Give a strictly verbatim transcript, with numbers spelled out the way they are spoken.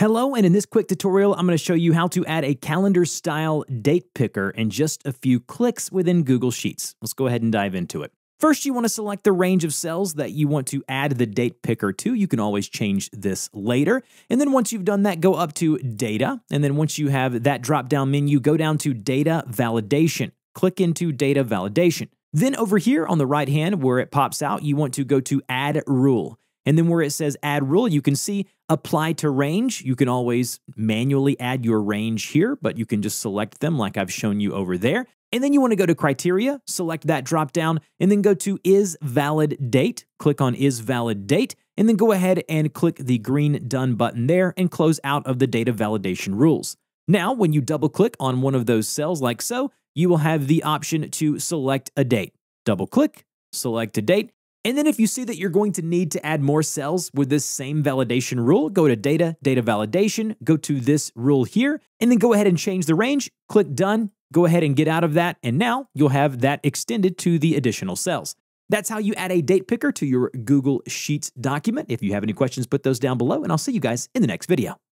Hello, and in this quick tutorial, I'm going to show you how to add a calendar-style date picker in just a few clicks within Google Sheets. Let's go ahead and dive into it. First, you want to select the range of cells that you want to add the date picker to. You can always change this later. And then once you've done that, go up to Data. And then once you have that drop-down menu, go down to Data Validation. Click into Data Validation. Then over here on the right hand where it pops out, you want to go to Add Rule. And then where it says Add Rule, you can see Apply to Range. You can always manually add your range here, but you can just select them like I've shown you over there. And then you want to go to Criteria, select that drop down, and then go to Is Valid Date. Click on Is Valid Date, and then go ahead and click the green Done button there and close out of the data validation rules. Now, when you double click on one of those cells like so, you will have the option to select a date. Double click, select a date. And then if you see that you're going to need to add more cells with this same validation rule, go to Data, Data Validation, go to this rule here, and then go ahead and change the range, click Done, go ahead and get out of that, and now you'll have that extended to the additional cells. That's how you add a date picker to your Google Sheets document. If you have any questions, put those down below, and I'll see you guys in the next video.